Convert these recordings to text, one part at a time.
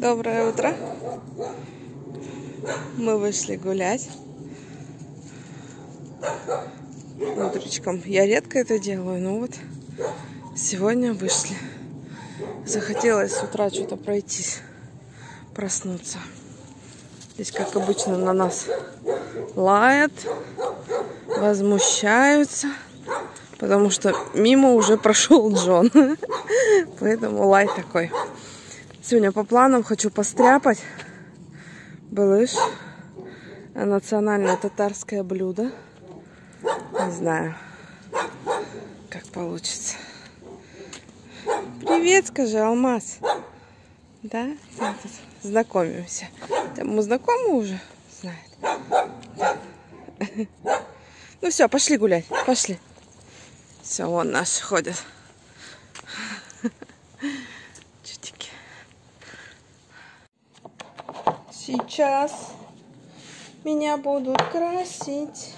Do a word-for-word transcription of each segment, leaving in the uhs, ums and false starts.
Доброе утро. Мы вышли гулять. Утречком. Я редко это делаю, но вот сегодня вышли. Захотелось с утра что-то пройтись, проснуться. Здесь, как обычно, на нас лают, возмущаются, потому что мимо уже прошел Джон. Поэтому лай такой. Сегодня по планам хочу постряпать балыш. Национальное татарское блюдо. Не знаю, как получится. Привет, скажи, Алмаз. Да? Мы тут знакомимся. Мы знакомы уже? Знает. Да. Ну все, пошли гулять. Пошли. Все, вон наши ходят. Чутики. Сейчас меня будут красить.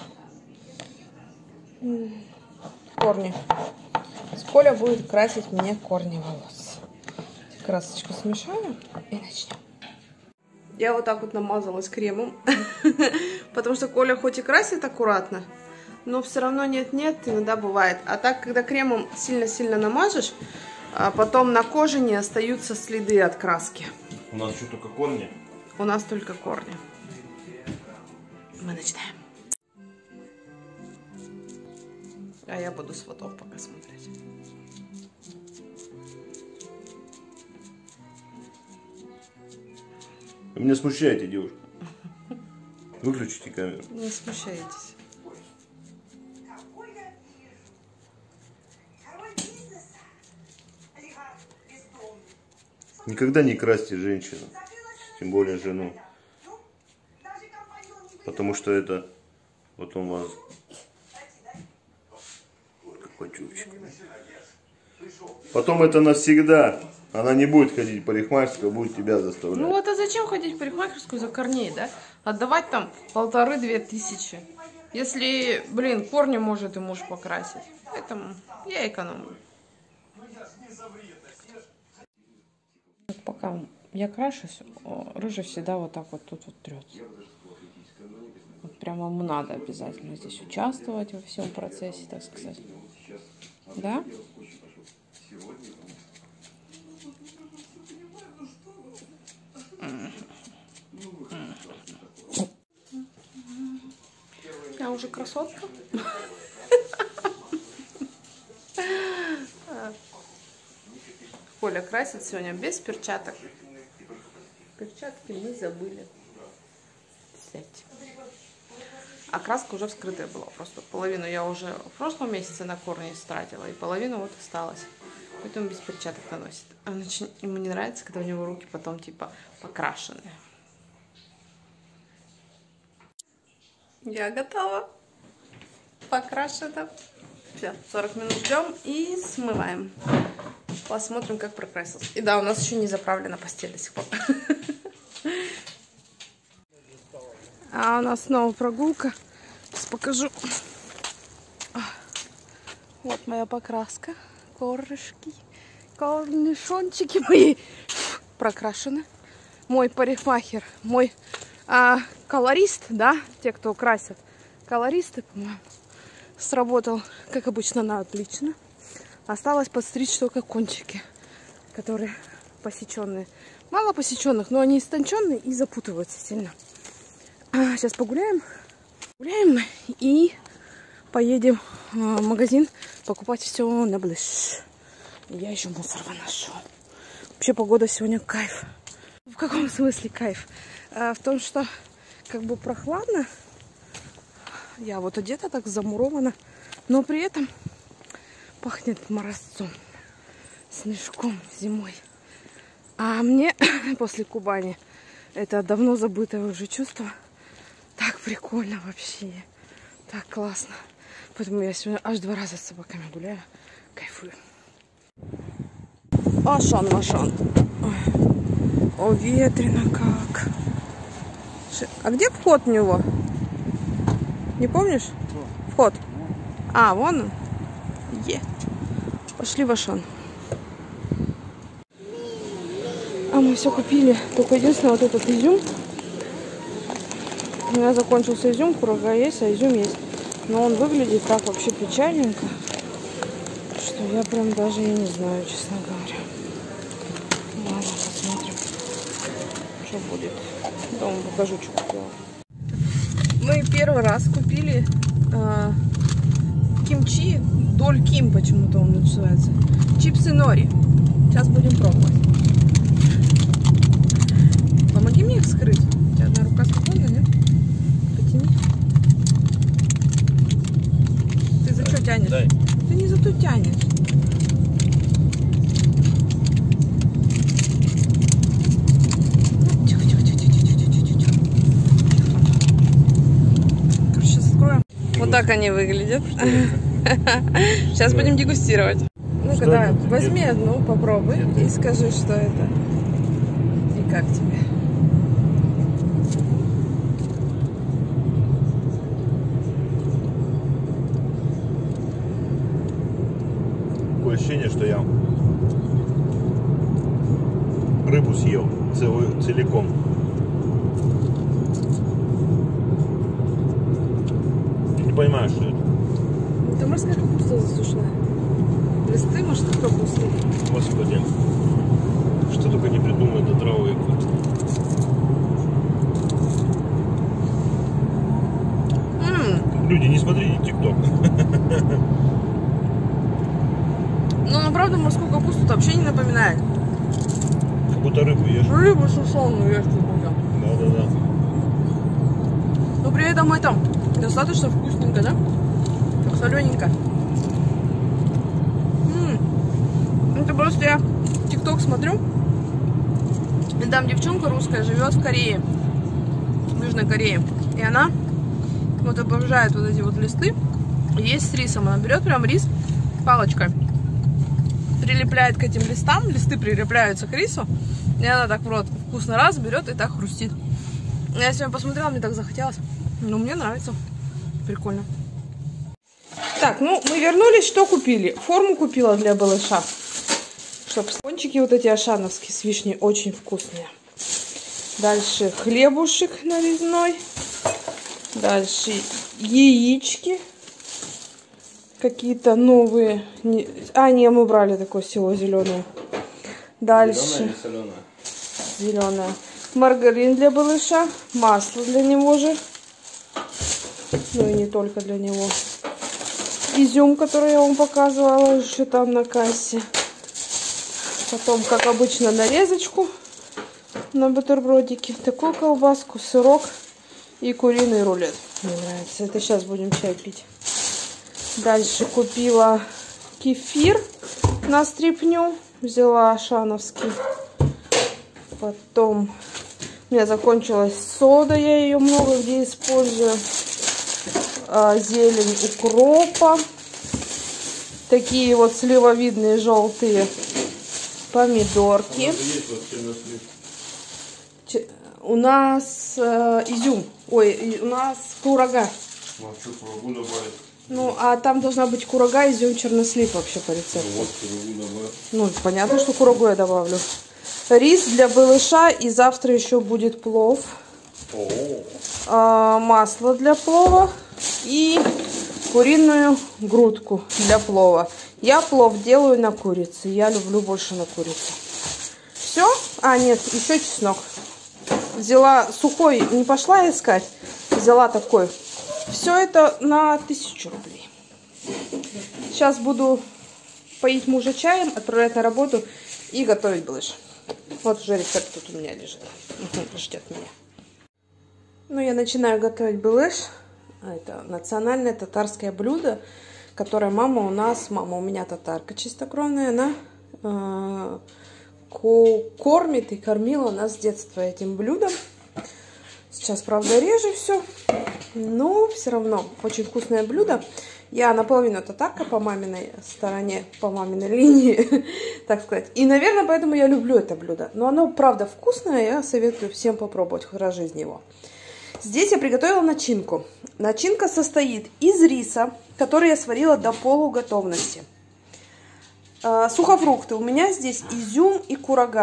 Корни. Коля будет красить мне корни волос. Красочку смешаю и начнем. Я вот так вот намазалась кремом. Потому что Коля хоть и красит аккуратно, но все равно нет-нет, иногда бывает. А так, когда кремом сильно-сильно намажешь, а потом на коже не остаются следы от краски. У нас что, только корни? У нас только корни. Мы начинаем. А я буду с фотов пока смотреть. Вы меня смущаете, девушка. Выключите камеру. Не смущайтесь. Никогда не красьте женщину, тем более жену. Потому что это потом вас как почувствует. Потом это навсегда. Она не будет ходить в парикмахерскую, будет тебя заставлять. Ну вот а зачем ходить в парикмахерскую за корней, да? Отдавать там полторы-две тысячи. Если, блин, корни может и муж покрасить. Поэтому я экономлю. Пока я крашусь, рыжий всегда вот так вот тут вот трется. Вот прямо ему надо обязательно здесь участвовать во всем процессе, так сказать. Да? Я уже красотка. Коля красит сегодня без перчаток. Перчатки мы забыли взять. А краска уже вскрытая была. Просто половину я уже в прошлом месяце на корни истратила, и половину вот осталась. Поэтому без перчаток наносит. А ему не нравится, когда у него руки потом типа покрашенные. Я готова. Покрашена. Все, сорок минут ждем и смываем. Посмотрим, как прокрасился. И да, у нас еще не заправлена постель до сих пор. А у нас снова прогулка. Сейчас покажу. Вот моя покраска. Корышки. Корнишончики мои прокрашены. Мой парикмахер, мой а, колорист, да, те, кто красят. Колористы, по-моему, сработал, как обычно, на отлично. Осталось подстричь только кончики, которые посеченные. Мало посеченных, но они истонченные и запутываются сильно. А, сейчас погуляем. Гуляем и поедем в магазин покупать все на блиш. Я еще мусор выношу. Вообще погода сегодня кайф. В каком смысле кайф? А, в том, что как бы прохладно. Я вот одета так замурована, но при этом пахнет морозцом, снежком зимой. А мне после Кубани это давно забытое уже чувство. Так прикольно вообще. Так классно. Поэтому я сегодня аж два раза с собаками гуляю. Кайфую. Ашан, Машан. О, ветрено как. А где вход у него? Не помнишь? Вход. А, вон он. Е. Пошли в Ашан. А мы все купили. Только единственное, вот этот изюм. У меня закончился изюм, курага есть, а изюм есть. Но он выглядит так вообще печальненько, что я прям даже и не знаю, честно говоря. Ладно, посмотрим, что будет. Дома покажу, что купила. Мы первый раз купили э, кимчи, доль ким почему-то он называется. Чипсы нори. Сейчас будем пробовать. Помоги мне их вскрыть. У тебя одна рука свободна, нет? Потяни. Ты за что тянешь? Дай. Ты не за то тянешь. Тихо, тихо, тихо, тихо, тихо, тихо, тихо. Короче, сейчас откроем. Вот так они выглядят. Сейчас будем дегустировать. Ну-ка, давай, возьми одну, попробуй и скажи, что это. И как тебе? Такое ощущение, что я рыбу съел целую, целиком. Не понимаю, что это. Это морская капуста засушенная. Листы, может, капусты. Господи, что только не придумают до травы какой-то. Mm. Люди, не смотрите ТикТок. Ну, ну, правда, морскую капусту вообще не напоминает. Как будто рыбу ешь. Рыбу сушеную ешь, будем. Да-да-да. Но при этом это достаточно вкусненько, да? Так солененько. М-м. Это просто я ТикТок смотрю. И там девчонка русская живет в Корее. В Южной Корее. И она вот обожает вот эти вот листы. Есть с рисом. Она берет прям рис палочкой. Прилепляет к этим листам. Листы прилепляются к рису. И она так вот вкусно раз берет и так хрустит. Я сегодня посмотрела, мне так захотелось. Ну, мне нравится. Прикольно. Так, ну, мы вернулись, что купили? Форму купила для балыша. Чтоб пончики вот эти ашановские с вишней очень вкусные. Дальше хлебушек нарезной. Дальше яички. Какие-то новые. А, не, мы брали такое село зеленое. Дальше. Зеленая или соленая? Зеленая. Маргарин для балыша. Масло для него же. Ну и не только для него. Изюм, который я вам показывала еще там на кассе. Потом, как обычно, нарезочку на бутербродике. Такую колбаску, сырок и куриный рулет. Мне нравится. Это сейчас будем чай пить. Дальше купила кефир на стряпню. Взяла ашановский. Потом у меня закончилась сода. Я ее много где использую. А, зелень укропа. Такие вот сливовидные желтые помидорки. У нас э, изюм. Ой, у нас курага. Ну, а там должна быть курага, изюм, чернослив вообще по рецепту. Ну, вот, курагу добавь. Ну, понятно, что курагу я добавлю. Рис для балыша, и завтра еще будет плов. А, масло для плова и куриную грудку для плова. Я плов делаю на курице. Я люблю больше на курице. Все? А, нет, еще чеснок. Взяла сухой, не пошла искать. Взяла такой. Все это на тысячу рублей. Сейчас буду поить мужа чаем, отправлять на работу и готовить балыш. Вот уже рецепт тут у меня лежит. Ждет меня. Ну, я начинаю готовить балыш. Это национальное татарское блюдо, которое мама у нас, мама у меня татарка чистокровная, она э, кормит и кормила нас с детства этим блюдом. Сейчас, правда, реже все, но все равно очень вкусное блюдо. Я наполовину татарка по маминой стороне, по маминой линии, так сказать. И, наверное, поэтому я люблю это блюдо. Но оно, правда, вкусное, я советую всем попробовать хоть раз в жизни его. Здесь я приготовила начинку. Начинка состоит из риса, который я сварила до полуготовности. Сухофрукты. У меня здесь изюм и курага.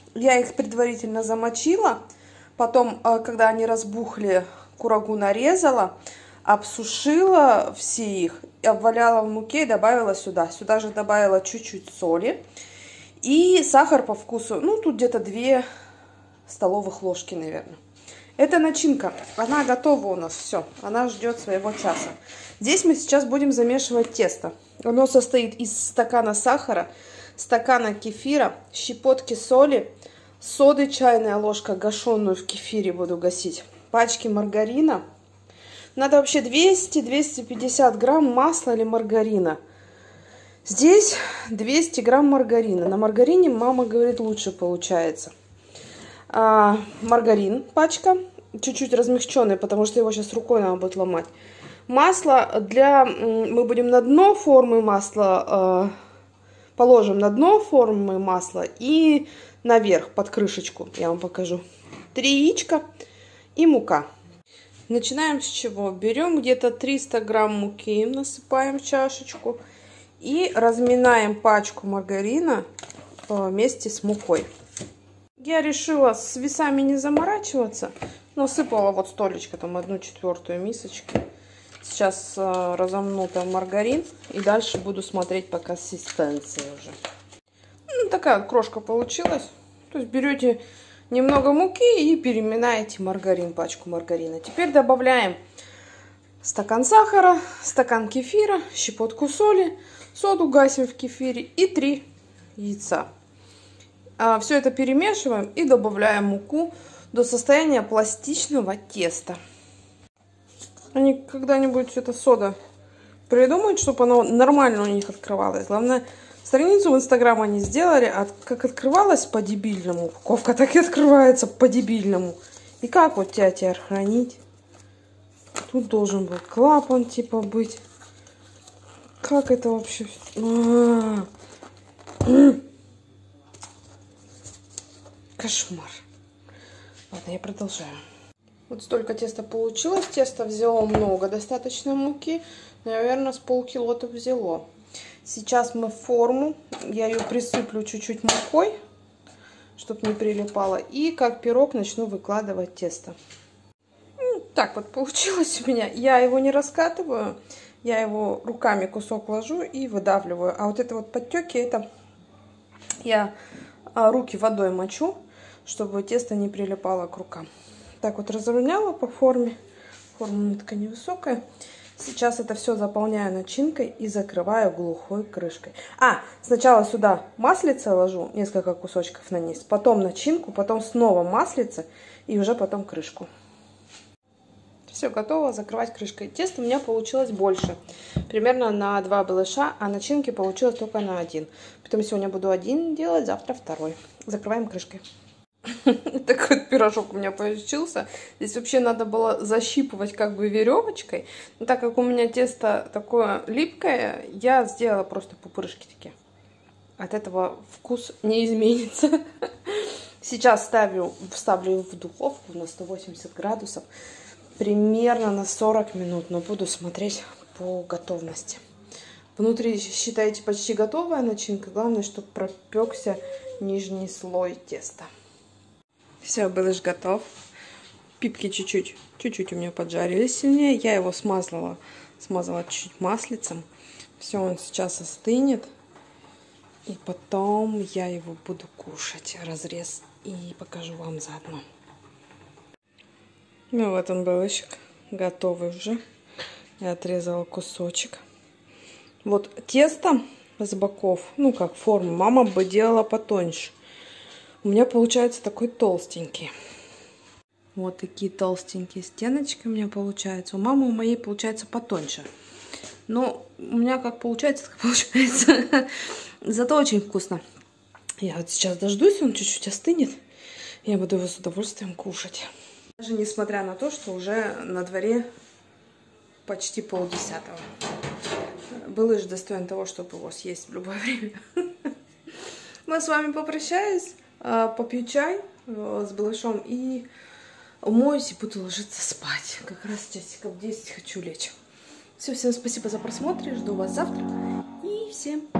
Я их предварительно замочила. Потом, когда они разбухли, курагу нарезала, обсушила все их, обваляла в муке и добавила сюда. Сюда же добавила чуть-чуть соли и сахар по вкусу. Ну, тут где-то две столовых ложки, наверное. Это начинка. Она готова у нас. Все. Она ждет своего часа. Здесь мы сейчас будем замешивать тесто. Оно состоит из стакана сахара, стакана кефира, щепотки соли, соды чайная ложка, гашеную в кефире буду гасить, пачки маргарина. Надо вообще двести-двести пятьдесят грамм масла или маргарина. Здесь двести грамм маргарина. На маргарине, мама говорит, лучше получается. А, маргарин, пачка, чуть-чуть размягченный, потому что его сейчас рукой надо будет ломать. Масло для... Мы будем на дно формы масла... Положим на дно формы масла и наверх под крышечку. Я вам покажу. Три яичка и мука. Начинаем с чего? Берем где-то триста грамм муки, насыпаем в чашечку и разминаем пачку маргарина вместе с мукой. Я решила с весами не заморачиваться, но сыпала вот столечко, там одну четвертую мисочки. Сейчас э, разомну там маргарин и дальше буду смотреть по консистенции уже. Ну, такая крошка получилась. То есть берете немного муки и переминаете маргарин, пачку маргарина. Теперь добавляем стакан сахара, стакан кефира, щепотку соли, соду гасим в кефире и три яйца. А, все это перемешиваем и добавляем муку до состояния пластичного теста. Они когда-нибудь это сода придумают, чтобы оно нормально у них открывалось. Главное, страницу в Инстаграм они сделали, а как открывалась по-дебильному упаковка, так и открывается по-дебильному. И как вот тебя теперь хранить? Тут должен был клапан типа быть. Как это вообще? А-а-а. Кошмар. Ладно, я продолжаю. Вот столько теста получилось. Тесто взяло много достаточно муки. Наверное, с полкило-то взяло. Сейчас мы форму. Я ее присыплю чуть-чуть мукой, чтобы не прилипало. И как пирог начну выкладывать тесто. Ну, так вот получилось у меня. Я его не раскатываю. Я его руками кусок ложу и выдавливаю. А вот это вот подтеки, это я руки водой мочу, чтобы тесто не прилипало к рукам. Так вот разровняла по форме. Форма такая невысокая. Сейчас это все заполняю начинкой и закрываю глухой крышкой. А, сначала сюда маслице ложу, несколько кусочков на низ, потом начинку, потом снова маслице и уже потом крышку. Все готово, закрывать крышкой. Тесто у меня получилось больше, примерно на два балыша, а начинки получилось только на один. Потом сегодня буду один делать, завтра второй. Закрываем крышкой. Такой вот пирожок у меня получился. Здесь вообще надо было защипывать как бы веревочкой. Но так как у меня тесто такое липкое, я сделала просто пупырышки такие. От этого вкус не изменится. Сейчас ставлю, вставлю в духовку на сто восемьдесят градусов. Примерно на сорок минут. Но буду смотреть по готовности. Внутри, считайте, почти готовая начинка. Главное, чтобы пропекся нижний слой теста. Все, балыш готов. Пипки чуть-чуть, чуть-чуть у меня поджарились сильнее. Я его смазала, смазала чуть-чуть маслицем. Все, он сейчас остынет. И потом я его буду кушать. Разрез и покажу вам заодно. Ну вот он, балышек. Готовый уже. Я отрезала кусочек. Вот тесто с боков, ну как форму, мама бы делала потоньше. У меня получается такой толстенький. Вот такие толстенькие стеночки у меня получаются. У мамы у моей получается потоньше. Но у меня как получается, так получается. Зато очень вкусно. Я вот сейчас дождусь, он чуть-чуть остынет. Я буду его с удовольствием кушать. Даже несмотря на то, что уже на дворе почти полдесятого. Балыш достоин того, чтобы его съесть в любое время. Мы с вами попрощаюсь. Попью чай с балышом и умоюсь и буду ложиться спать. Как раз часиков десять хочу лечь. Все, всем спасибо за просмотр. Жду вас завтра. И всем пока.